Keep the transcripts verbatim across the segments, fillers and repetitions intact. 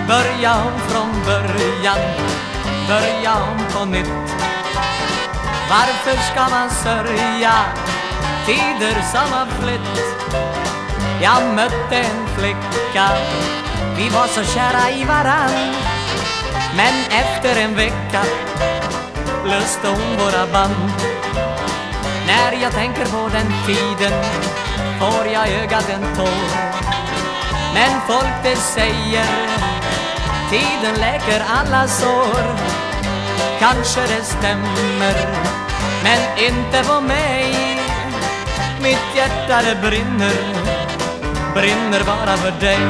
börja om från början, börja om på nytt. Varför ska man sörja tider som har flytt? Jag mötte en flicka, vi var så kära i varann. Men efter en vecka löste hon våra band. När jag tänker på den tiden får jag ögat en tår. Men folk det säger, tiden läker alla sår. Kanske det stämmer, men inte på mig. Mitt hjärta det brinner, brinner bara för dig.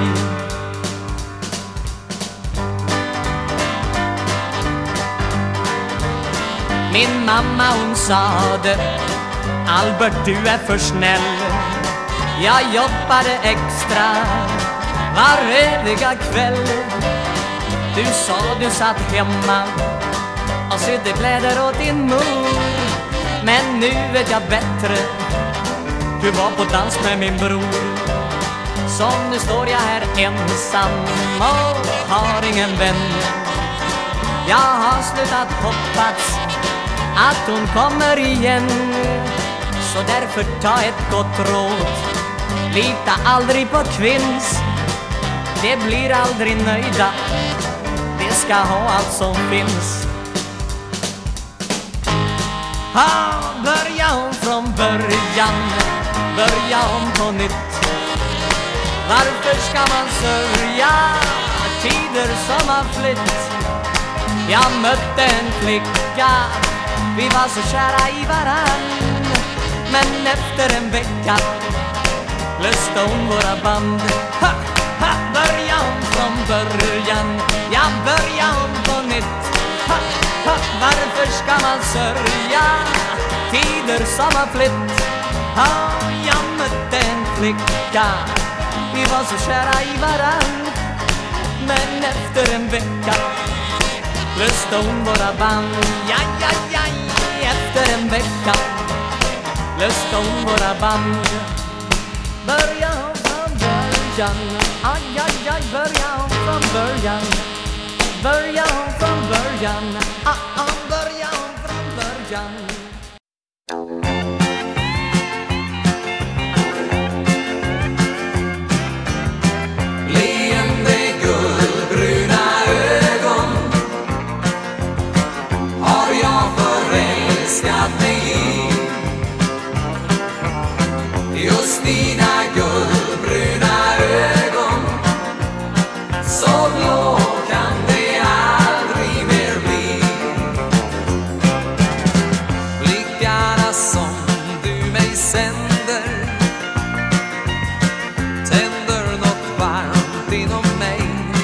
Min mamma hon sade, Albert du är för snäll. Jag jobbade extra var eviga kväll. Du sa du satt hemma och sydde kläder åt din mor. Men nu vet jag bättre, du var på dans med min bror. Så nu står jag här ensam och har ingen vän. Jag har slutat hoppas att hon kommer igen. Så därför ta ett gott råd, lita aldrig på kvinns. Det blir aldrig nöjda, det ska ha allt som finns. Ha, börja om från början, börja om på nytt. Varför ska man sörja tider som har flytt? Jag mötte en flicka, vi var så kära i varann. Men efter en vecka löste hon våra band. Ha, ha, börja om från början, ja börja om på nytt. Ha, ha, varför ska man sörja tider som har flytt? Ha, jag mötte en flicka, vi var så kära i varann. Men efter en vecka löste hon våra band. Ja, ja, ja, efter en vecka löste hon våra band. Börja om från början, aj, aj, aj, börja om från början. Börja om från början, ah, ah, börja om från början. Leende guldbruna ögon har jag förälskat mig i. Just dina guldbruna ögon, så blå kan det aldrig mer bli. Blickarna som du mig sänder tänder något varmt inom mig.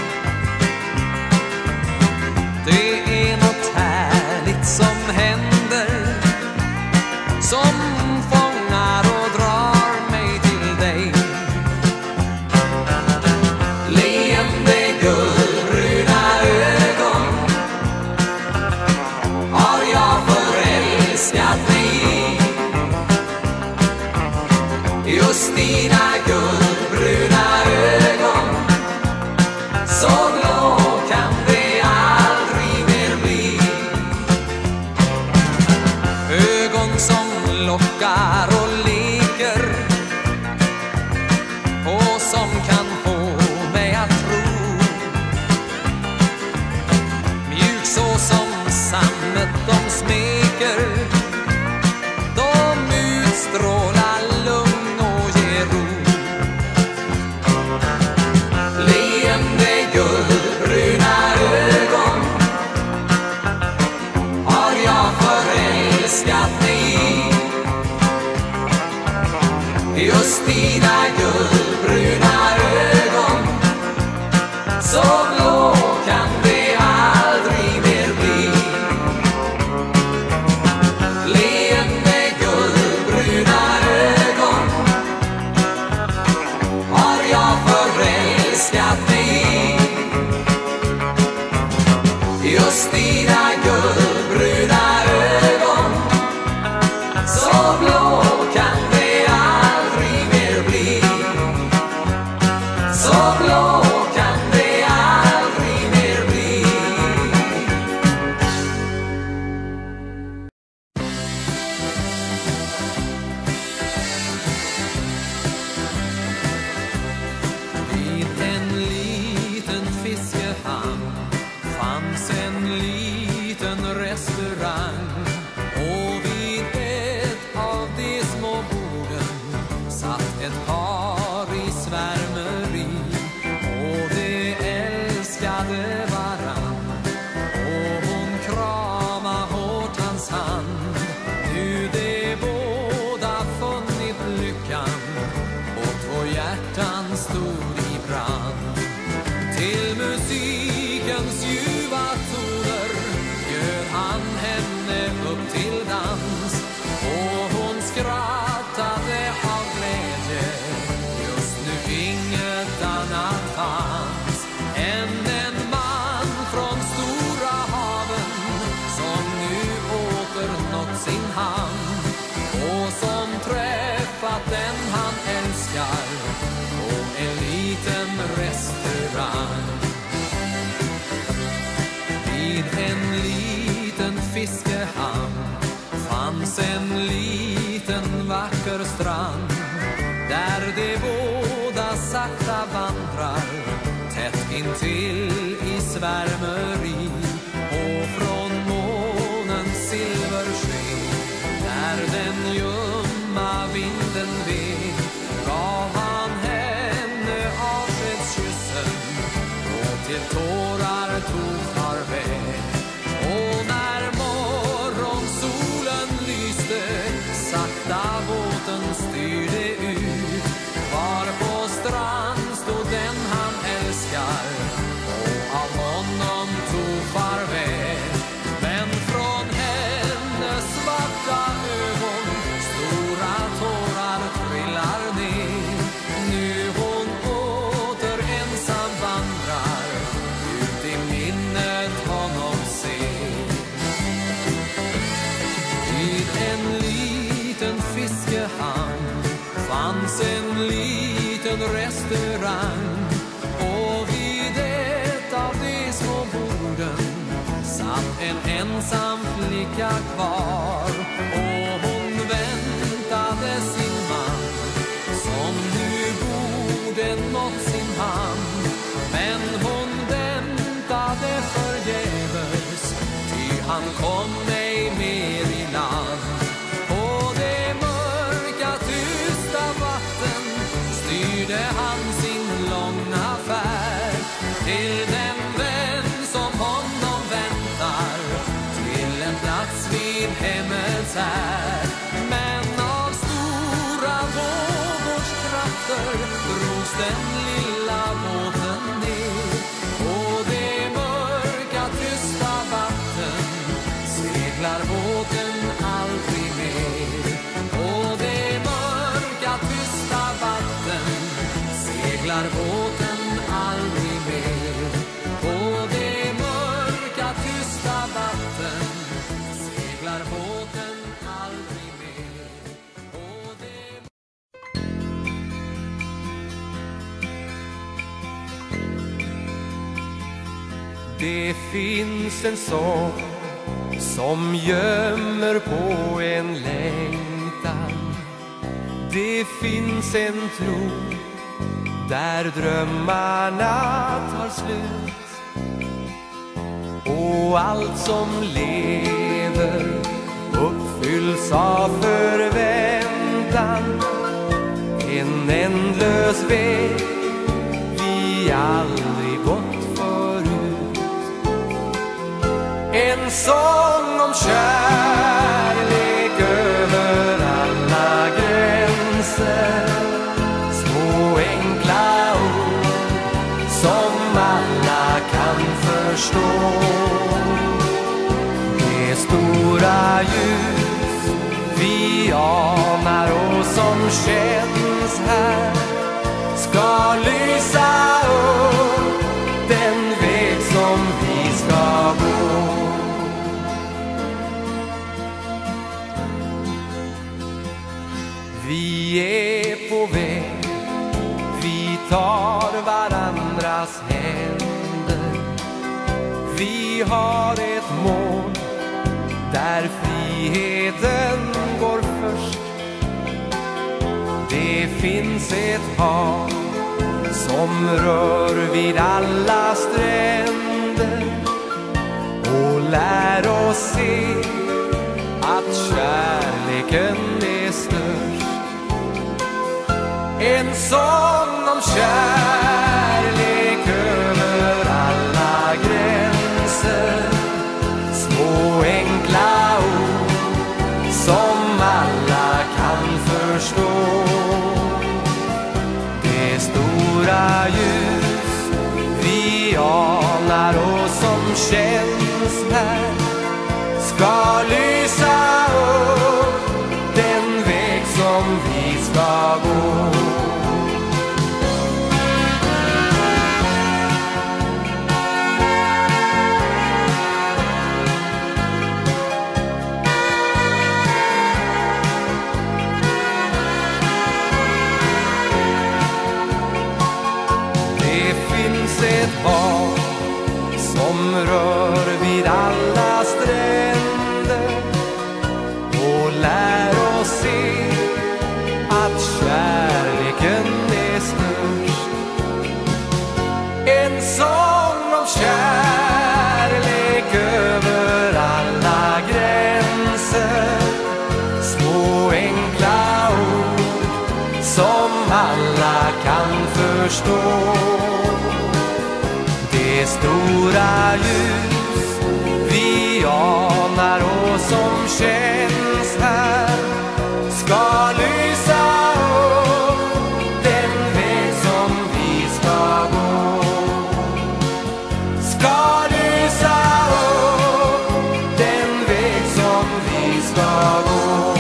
Det är något härligt som händer, som fångar och drar mig till dig. Leende guldbruna ögon har jag förälskat mig i. Just dina guldbruna ögon, så blå kan det aldrig mer bli. Ögon som lockar och leker, och som kan få mig att tro. Mjuk så som sammet de smeker, de utstrålar lugn och ger ro. Leende guldbruna ögon har jag förälskat mig i. Just dina guldbruna ögon, så blå kan det aldrig mer bli. Leende guldbruna ögon har jag förälskat mig i. Just dina guldbruna ögon, så blå kan det aldrig mer bli. Så blå kan det aldrig skrattade av glädje. Just nu inget annat fanns än en man från stora haven som nu åter nått sin hamn och som träffat den han älskar på en liten restaurang. Vid en liten fiskehamn fanns en liten vacker strand där de båda sakta vandrar tätt intill i svärmeri, och från månens silversken när den ljumma vinden vek gav han henne avskedskyssen och till tårar tog farväl. Och när morgonsolen lyste sakta båten styrde ut, var på strand stod den han älskar och av honom tog farväl. Men från hennes svarta ögon stora tårar trillar ner. Nu hon åter ensam vandrar ut i minnet honom ser. Vid en liten fiskehamn fanns en liten restaurang, och vid ett av de små borden satt en ensam flicka kvar. Och hon väntade sin man som nu borde nått sin hamn. Men hon väntade förgäves, ty han kom ej mer i land. På det mörka tysta vatten styrde han sin långa färd till den vän som honom väntar, till en plats vid hemmets här. Men av stora vågors krafter drogs den lilla båten ner. På det mörka tysta vatten seglar båten aldrig mer. På det mörka tysta vatten seglar båten aldrig mer. På det mörka tysta vatten seglar båten aldrig mer. På det... Det finns en sång som gömmer på en längtan. Det finns en tro där drömmarna tar slut, och allt som lever uppfylls av förväntan. En ändlös väg vi aldrig gått förut. En sång om kärlek över alla gränser. Små enkla ord som alla kan förstå. Det stora ljus vi anar och som känns här ska lysa upp den väg som vi ska gå. Vi är på väg, vi tar varandras händer. Vi har ett mål där friheten går först. Det finns ett hav som rör vid alla stränder och lär oss se att kärleken är störst. En sång om kärlek över alla gränser. Små enkla ord som alla kan förstå. Det stora ljus vi anar och som känns här ska lysa upp den väg som vi ska gå. Det finns ett hav som rör vid alla stränder och lär oss se att kärleken är störst. En sång om kärlek över alla gränser, små enkla ord som alla kan förstå. Det stora ljus vi anar och som känns här ska lysa upp den väg som vi ska gå. Ska lysa upp den väg som vi ska gå.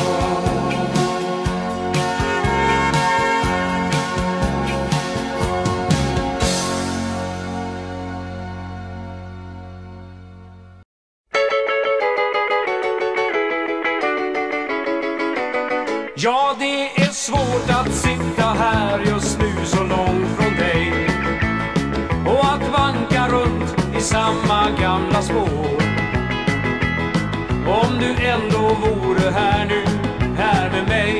Ja, det är svårt att sitta här just nu så långt från dig och att vanka runt i samma gamla spår. Om du ändå vore här nu, här med mig,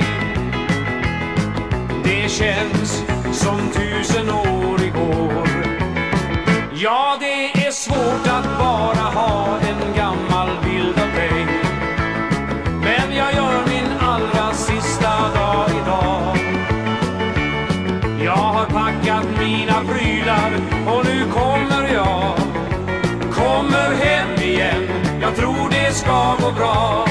det känns som tusen år igår. Ja, det är svårt att bara ha en gammal bild av dig, men jag gör min allra sista dag idag. Jag har packat mina prylar och nu kommer jag, kommer hem igen. Jag tror det ska gå bra.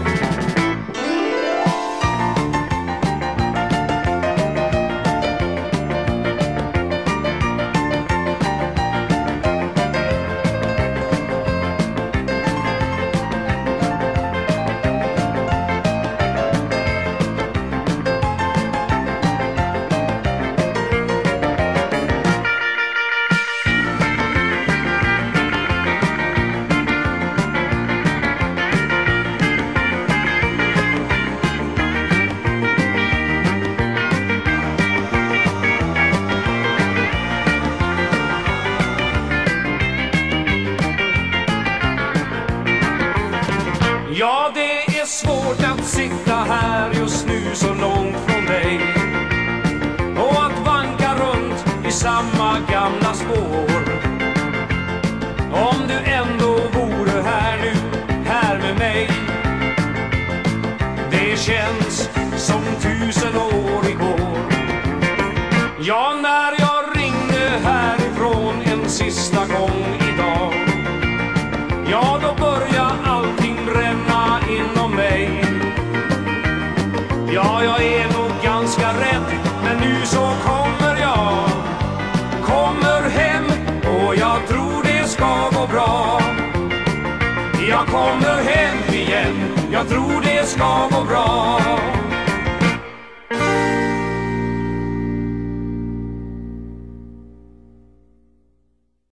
Ja, det är svårt att sitta här just nu så långt från dig och att vanka runt i samma gamla spår. Om du ändå vore här nu, här med mig, det känns som tusen år igår. Ja, när jag ringde härifrån en sista gång idag, ja, då börjar allting bränna inom mig. Ja, jag är nog ganska rädd, men nu så kommer jag, kommer hem och jag tror det ska gå bra. Jag kommer hem igen, jag tror det ska gå bra.